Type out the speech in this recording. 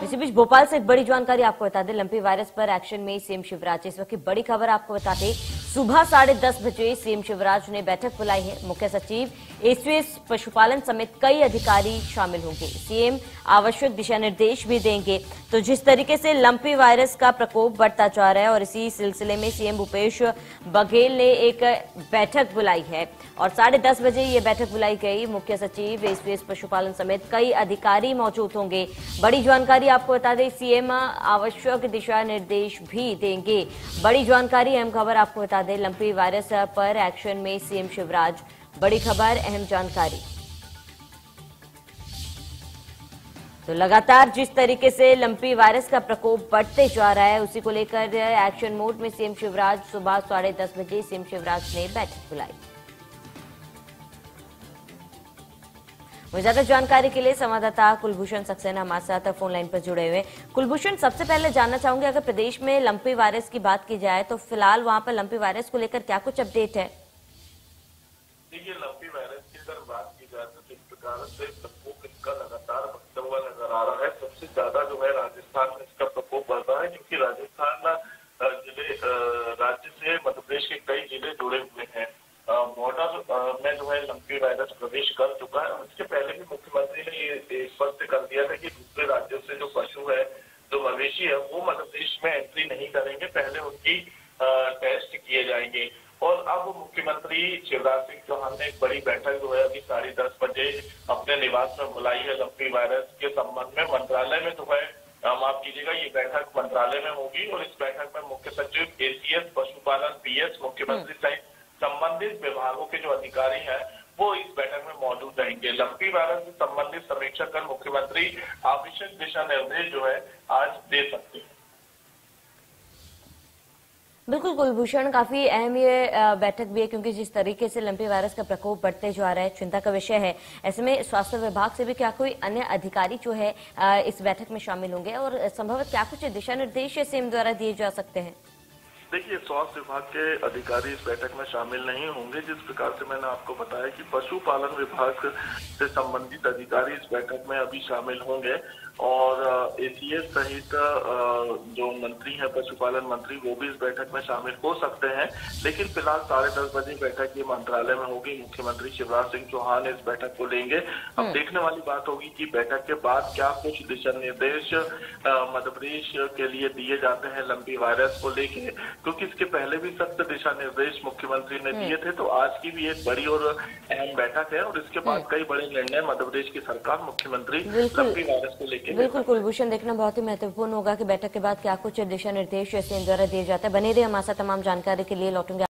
इसी बीच भोपाल से एक बड़ी जानकारी आपको बता दें, लंपी वायरस पर एक्शन में सीएम शिवराज। इस वक्त की बड़ी खबर आपको बता दें, सुबह 10:30 बजे सीएम शिवराज ने बैठक बुलाई है। मुख्य सचिव, एसीएस, पशुपालन समेत कई अधिकारी शामिल होंगे। सीएम आवश्यक दिशा निर्देश भी देंगे। तो जिस तरीके से लंपी वायरस का प्रकोप बढ़ता जा रहा है और इसी सिलसिले में सीएम भूपेश बघेल ने एक बैठक बुलाई है और 10:30 बजे ये बैठक बुलाई गई। मुख्य सचिव, एसीएस, पशुपालन समेत कई अधिकारी मौजूद होंगे। बड़ी जानकारी आपको बता दें, सीएम आवश्यक दिशा निर्देश भी देंगे। बड़ी जानकारी, अहम खबर आपको बता दें, लंपी वायरस पर एक्शन में सीएम शिवराज। बड़ी खबर, अहम जानकारी। तो लगातार जिस तरीके से लंपी वायरस का प्रकोप बढ़ते जा रहा है, उसी को लेकर एक्शन मोड में सीएम शिवराज। सुबह 10:30 बजे सीएम शिवराज ने बैठक बुलाई। ज्यादा जानकारी के लिए संवाददाता कुलभूषण सक्सेना हमारे साथ फोन लाइन पर जुड़े हुए। कुलभूषण, सबसे पहले जानना चाहूंगे, अगर प्रदेश में लंपी वायरस की बात की जाए तो फिलहाल वहां पर लंपी वायरस को लेकर क्या कुछ अपडेट है? देखिए, लंपी वायरस की अगर बात की जाए तो जिस प्रकार से प्रकोप इसका लगातार बढ़ता हुआ नजर आ रहा है, सबसे ज्यादा जो है राजस्थान में इसका प्रकोप बढ़ रहा है, क्योंकि राजस्थान जिले राज्य से मध्य प्रदेश के कई जिले जुड़े हुए हैं। बॉर्डर में जो है लंपी वायरस प्रवेश कर चुका है और इसके पहले भी मुख्यमंत्री ने ये स्पष्ट कर दिया था कि दूसरे राज्यों से जो पशु है, जो मवेशी है, वो मध्य प्रदेश में एंट्री नहीं करेंगे, पहले उनकी टेस्ट किए जाएंगे। और अब मुख्यमंत्री शिवराज सिंह चौहान ने एक बड़ी बैठक जो है अभी 10:30 बजे अपने निवास में बुलाई है। लंपी वायरस के संबंध में मंत्रालय में जो है, माफ कीजिएगा, ये बैठक मंत्रालय में होगी और इस बैठक में मुख्य सचिव, एसीएस, पशुपालन, पीएस, मुख्यमंत्री सहित संबंधित विभागों के जो अधिकारी हैं वो इस बैठक में मौजूद रहेंगे। लंपी वायरस से संबंधित समीक्षा कर मुख्यमंत्री आवश्यक दिशा निर्देश जो है आज दे सकते हैं। बिल्कुल कुलभूषण, काफी अहम ये बैठक भी है, क्योंकि जिस तरीके से लंपी वायरस का प्रकोप बढ़ते जा रहा है, चिंता का विषय है। ऐसे में स्वास्थ्य विभाग से भी क्या कोई अन्य अधिकारी जो है इस बैठक में शामिल होंगे और संभवतः क्या कुछ दिशा निर्देश सीएम द्वारा दिए जा सकते हैं? देखिए, स्वास्थ्य विभाग के अधिकारी इस बैठक में शामिल नहीं होंगे। जिस प्रकार से मैंने आपको बताया कि पशुपालन विभाग से संबंधित अधिकारी इस बैठक में अभी शामिल होंगे और एसीएस सहित जो मंत्री हैं, पशुपालन मंत्री, वो भी इस बैठक में शामिल हो सकते हैं। लेकिन फिलहाल 10:30 बजे बैठक ये मंत्रालय में होगी। मुख्यमंत्री शिवराज सिंह चौहान इस बैठक को लेंगे। अब देखने वाली बात होगी कि बैठक के बाद क्या कुछ दिशा निर्देश मध्य प्रदेश के लिए दिए जाते हैं लंपी वायरस को लेके, क्योंकि इसके पहले भी सख्त दिशा निर्देश मुख्यमंत्री ने दिए थे। तो आज की भी एक बड़ी और अहम बैठक है और इसके बाद कई बड़े निर्णय मध्य प्रदेश की सरकार, मुख्यमंत्री लंपी वायरस को लेकर। बिल्कुल कुलभूषण, देखना बहुत ही महत्वपूर्ण होगा कि बैठक के बाद क्या कुछ दिशा निर्देश सीएम द्वारा दिए जाते हैं। बने रहिए हमारे साथ, तमाम जानकारी के लिए लौटूंगे।